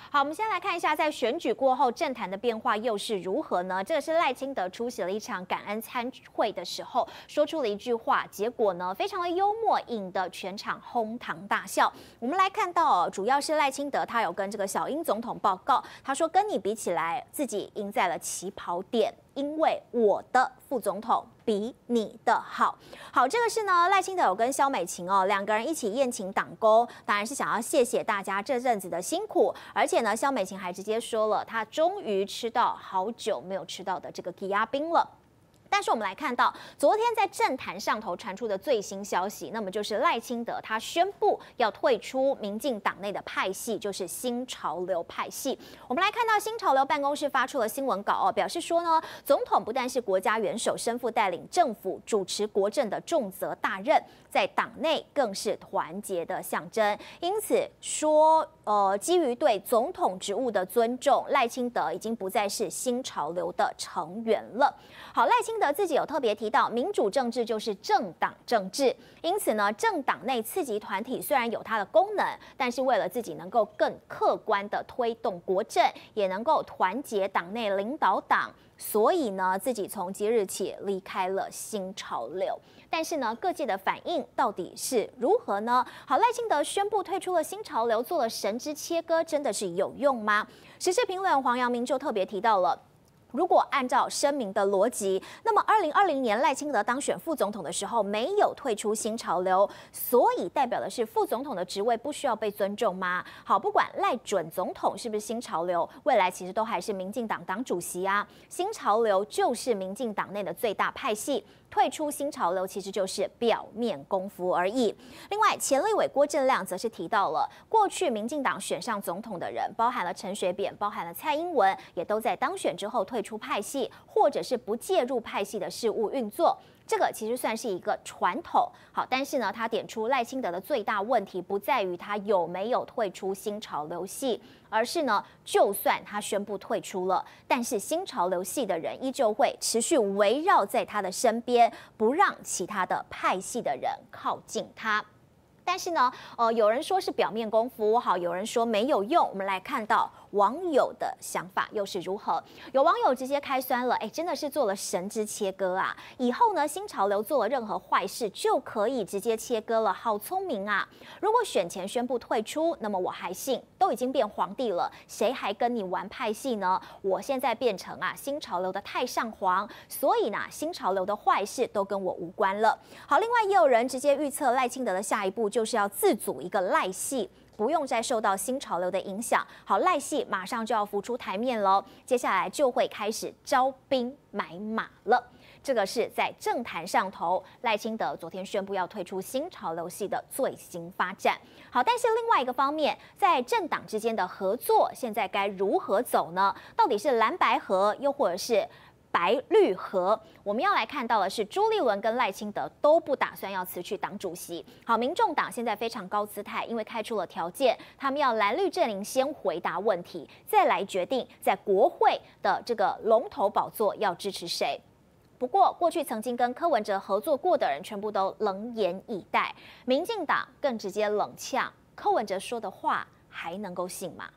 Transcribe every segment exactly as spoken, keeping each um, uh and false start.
好，我们先来看一下，在选举过后，政坛的变化又是如何呢？这个是赖清德出席了一场感恩参会的时候，说出了一句话，结果呢，非常的幽默，引得全场哄堂大笑。我们来看到、哦，主要是赖清德他有跟这个小英总统报告，他说跟你比起来，自己赢在了起跑点。因为我的副总统比你的好，好，这个是呢，赖清德有跟萧美琴哦两个人一起宴请党工，当然是想要谢谢大家这阵子的辛苦，而且呢，萧美琴还直接说了，她终于吃到好久没有吃到的这个鸡鸭冰了。但是我们来看到，昨天在政坛上头传出的最新消息，那么就是赖清德他宣布要退出民进党内的派系，就是新潮流派系。我们来看到新潮流办公室发出了新闻稿哦，表示说呢，总统不但是国家元首，身负带领政府主持国政的重责大任，在党内更是团结的象征。因此说，呃，基于对总统职务的尊重，赖清德已经不再是新潮流的成员了。好，赖清德自己有特别提到，民主政治就是政党政治，因此呢，政党内次级团体虽然有它的功能，但是为了自己能够更客观的推动国政，也能够团结党内领导党，所以呢，自己从即日起离开了新潮流。但是呢，各界的反应到底是如何呢？好，赖清德宣布退出了新潮流，做了神之切割，真的是有用吗？时事评论黄阳明就特别提到了。如果按照声明的逻辑，那么二零二零年赖清德当选副总统的时候没有退出新潮流，所以代表的是副总统的职位不需要被尊重吗？好，不管赖准总统是不是新潮流，未来其实都还是民进党党主席啊。新潮流就是民进党内的最大派系。退出新潮流其实就是表面功夫而已。另外，前立委郭正亮则是提到了，过去民进党选上总统的人，包含了陈水扁，包含了蔡英文，也都在当选之后退出派系，或者是不介入派系的事务运作。这个其实算是一个传统，好，但是呢，他点出赖清德的最大问题不在于他有没有退出新潮流系，而是呢，就算他宣布退出了，但是新潮流系的人依旧会持续围绕在他的身边，不让其他的派系的人靠近他。但是呢，呃，有人说是表面功夫，好，有人说没有用。我们来看到网友的想法又是如何？有网友直接开酸了，哎，真的是做了神之切割啊！以后呢，新潮流做了任何坏事就可以直接切割了，好聪明啊！如果选前宣布退出，那么我还信，都已经变皇帝了，谁还跟你玩派系呢？我现在变成啊新潮流的太上皇，所以呢，新潮流的坏事都跟我无关了。好，另外也有人直接预测赖清德的下一步就。就是要自组一个赖系，不用再受到新潮流的影响。好，赖系马上就要浮出台面喽，接下来就会开始招兵买马了。这个是在政坛上头，赖清德昨天宣布要退出新潮流系的最新发展。好，但是另外一个方面，在政党之间的合作，现在该如何走呢？到底是蓝白合，又或者是白绿合？我们要来看到的是，朱立伦跟赖清德都不打算要辞去党主席。好，民众党现在非常高姿态，因为开出了条件，他们要蓝绿阵营先回答问题，再来决定在国会的这个龙头宝座要支持谁。不过，过去曾经跟柯文哲合作过的人，全部都冷眼以待。民进党更直接冷呛，柯文哲说的话还能够信吗？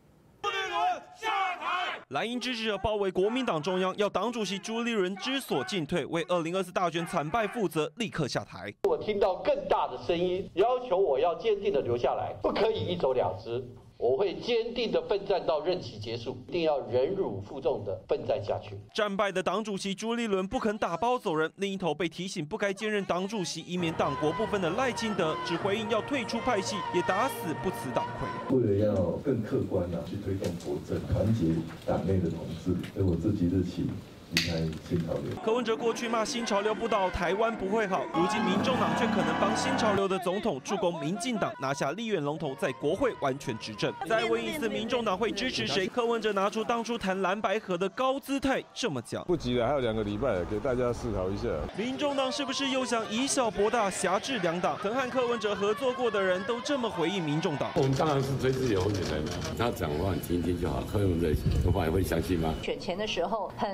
蓝营支持者包围国民党中央，要党主席朱立伦知所进退，为二零二四大选惨败负责，立刻下台。 我听到更大的声音，要求我要坚定的留下来，不可以一走了之。我会坚定的奋战到任期结束，一定要忍辱负重的奋战下去。 战败的党主席朱立伦不肯打包走人，另一头被提醒不该兼任党主席，以免党国不分的赖清德，只回应要退出派系，也打死不辞党魁。 为了要更客观啊去推动国政，团结党内的同志，所以我自即日起离开新潮流。 柯文哲过去骂新潮流不倒，台湾不会好，如今民众党却可能帮新潮流的总统助攻民进党拿下立院龙头，在国会完全执政。再问一次，民众党会支持谁？柯文哲拿出当初谈蓝白合的高姿态，这么讲。 不急了，还有两个礼拜，给大家思考一下。 民众党是不是又想以小博大，挟制两党？曾和柯文哲合作过的人都这么回应民众党。 我们当然是追自己的候选人，他讲的话你听一听就好。柯文哲的话也会相信吗？ 选前的时候，很多。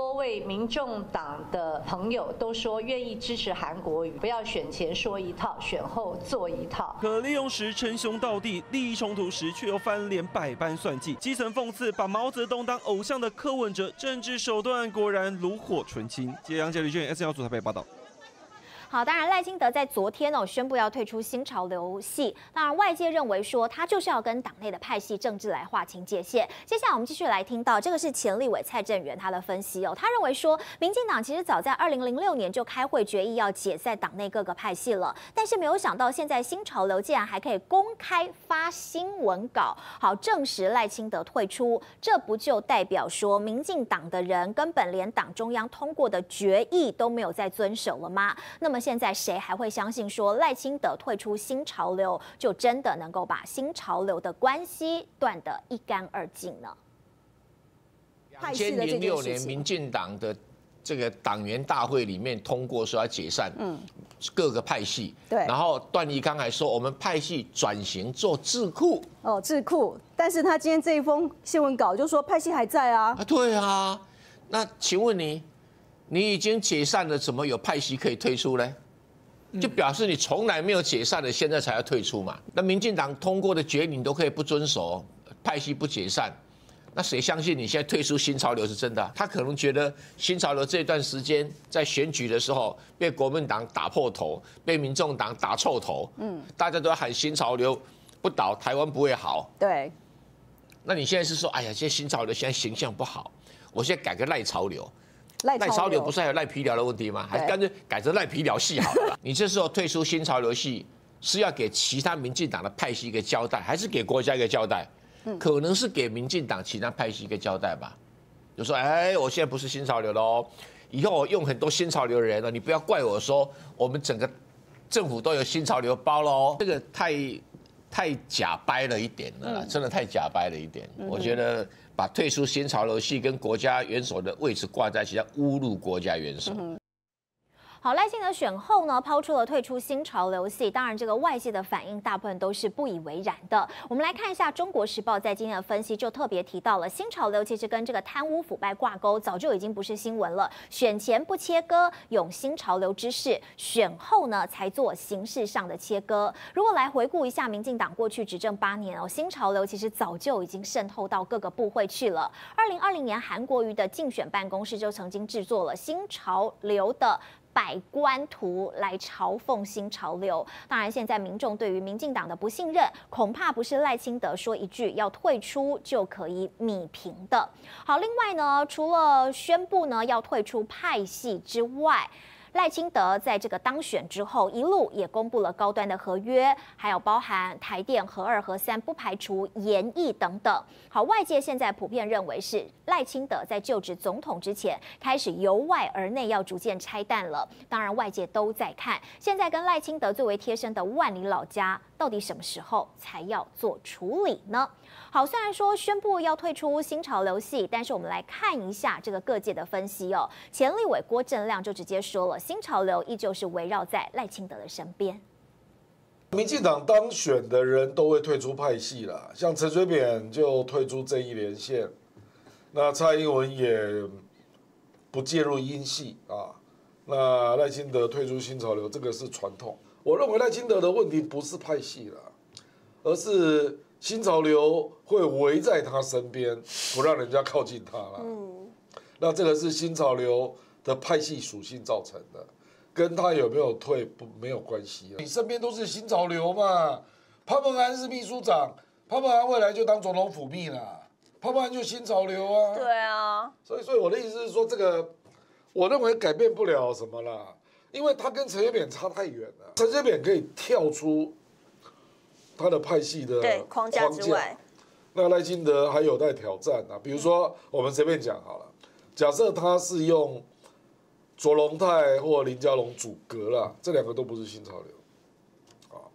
多位民众党的朋友都说愿意支持韩国瑜，不要选前说一套，选后做一套。 可利用时称兄道弟，利益冲突时却又翻脸百般算计，基层讽刺把毛泽东当偶像的柯文哲，政治手段果然炉火纯青。揭阳、杰吕俊 S N L 组台北报道。 好，当然赖清德在昨天哦宣布要退出新潮流系，当然外界认为说他就是要跟党内的派系政治来划清界限。接下来我们继续来听到，这个是前立委蔡正元他的分析哦，他认为说，民进党其实早在二零零六年就开会决议要解散党内各个派系了，但是没有想到现在新潮流竟然还可以公开发新闻稿，好证实赖清德退出，这不就代表说民进党的人根本连党中央通过的决议都没有在遵守了吗？那么现在谁还会相信说赖清德退出新潮流就真的能够把新潮流的关系断得一干二净呢？ 两千零六年民进党的这个党员大会里面通过说要解散各个派系，对，然后段宜康还说我们派系转型做智库， 哦，智库，但是他今天这一封新闻稿就说派系还在啊， 啊，对啊，那请问你，你已经解散了，怎么有派系可以退出呢？就表示你从来没有解散的，现在才要退出嘛？那民进党通过的决议你都可以不遵守，派系不解散，那谁相信你现在退出新潮流是真的啊？他可能觉得新潮流这段时间在选举的时候被国民党打破头，被民众党打臭头，嗯，大家都要喊新潮流不倒，台湾不会好。 对， 那你现在是说，哎呀，现在新潮流现在形象不好，我现在改个赖潮流。 赖潮流不是还有赖皮寮的问题吗？还干脆改成赖皮寮系好了。你这时候退出新潮流系，是要给其他民进党的派系一个交代，还是给国家一个交代？可能是给民进党其他派系一个交代吧。就说，哎，我现在不是新潮流了哦，以后我用很多新潮流的人了，你不要怪我说我们整个政府都有新潮流包了哦。这个太太假掰了一点了，真的太假掰了一点。我觉得。把退出新潮流系跟国家元首的位置挂在一起，叫侮辱国家元首。嗯好，赖清德选后呢，抛出了退出新潮流系，当然这个外界的反应大部分都是不以为然的。我们来看一下《中国时报》在今天的分析，就特别提到了新潮流其实跟这个贪污腐败挂钩，早就已经不是新闻了。选前不切割，拥新潮流之势，选后呢才做形式上的切割。如果来回顾一下民进党过去执政八年哦，新潮流其实早就已经渗透到各个部会去了。二零二零年韩国瑜的竞选办公室就曾经制作了新潮流的百官图来嘲讽新潮流。当然，现在民众对于民进党的不信任，恐怕不是赖清德说一句要退出就可以弭平的。好，另外呢，除了宣布呢要退出派系之外，赖清德在这个当选之后，一路也公布了高端的合约，还有包含台电核二、核三，不排除延役等等。好，外界现在普遍认为是赖清德在就职总统之前，开始由外而内要逐渐拆弹了。当然，外界都在看，现在跟赖清德最为贴身的万里老家，到底什么时候才要做处理呢？好，虽然说宣布要退出新潮流系，但是我们来看一下这个各界的分析哦。前立委郭正亮就直接说了，新潮流依旧是围绕在赖清德的身边。 民进党当选的人都会退出派系啦，像陈水扁就退出正义连线，那蔡英文也不介入英系啊，那赖清德退出新潮流，这个是传统。我认为赖清德的问题不是派系啦，而是新潮流会围在他身边，不让人家靠近他了。嗯，那这个是新潮流的派系属性造成的，跟他有没有退不没有关系。你身边都是新潮流嘛，潘孟安是秘书长，潘孟安未来就当总统府秘了，潘孟安就新潮流啊。 对啊， 所以所以我的意思是说，这个我认为改变不了什么啦，因为他跟陈水扁差太远了。陈水扁可以跳出他的派系的对框架之外， 那赖清德还有待挑战啊。比如说，我们随便讲好了，假设他是用卓荣泰或林佳龙组阁了，这两个都不是新潮流，啊，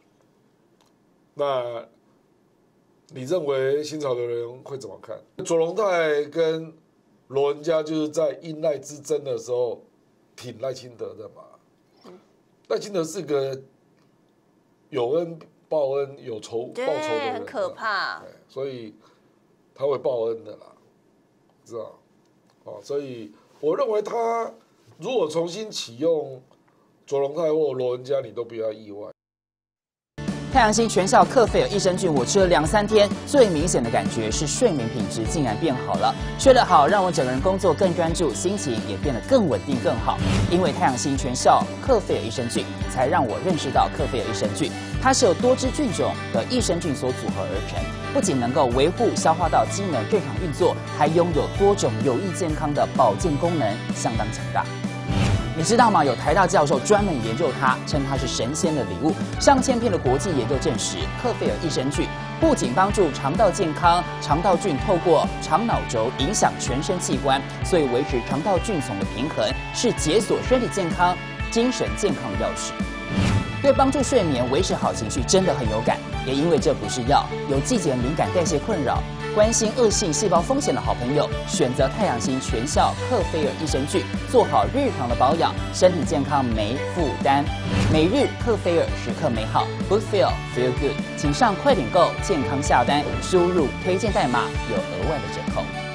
那你认为新潮流的人会怎么看？卓荣泰跟罗文嘉就是在因赖之争的时候挺赖清德的嘛？赖清德是个有恩报恩、有仇报仇的人， 很可怕， 所以他会报恩的啦，知道？ 哦，所以我认为他如果重新启用卓荣泰或罗文嘉，你都不要意外。 太阳星全效克菲尔益生菌，我吃了两三天，最明显的感觉是睡眠品质竟然变好了。睡得好，让我整个人工作更专注，心情也变得更稳定更好。因为太阳星全效克菲尔益生菌，才让我认识到克菲尔益生菌，它是由多支菌种的益生菌所组合而成，不仅能够维护消化道机能正常运作，还拥有多种有益健康的保健功能，相当强大。你知道吗？有台大教授专门研究它，称它是神仙的礼物。上千篇的国际研究证实，克菲尔益生菌不仅帮助肠道健康，肠道菌透过肠脑轴影响全身器官，所以维持肠道菌丛的平衡是解锁身体健康、精神健康的钥匙。对帮助睡眠、维持好情绪真的很有感。也因为这不是药，有季节敏感、代谢困扰、关心恶性细胞风险的好朋友，选择太阳星全效克菲尔益生菌，做好日常的保养，身体健康没负担。每日克菲尔，时刻美好 ，Good Feel Feel Good， 请上快点购健康下单，输入推荐代码有额外的折扣。